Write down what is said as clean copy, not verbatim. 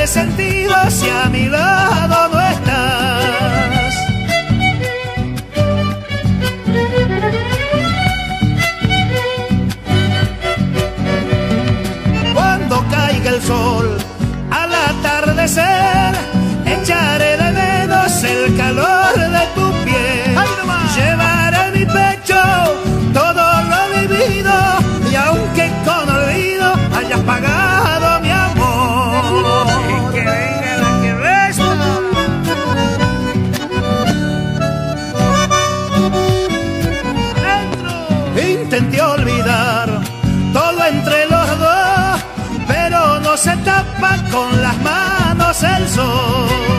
sentido si a mi lado no estás? Cuando caiga el sol al atardecer, echaré de menos el calor de tu piel. Llevaré en mi pecho todo lo vivido, y aunque con olvido hayas pagado mi amor, y que venga la que resta. Intenté olvidar todo entre los dos, pero no se tapa con las manos el sol.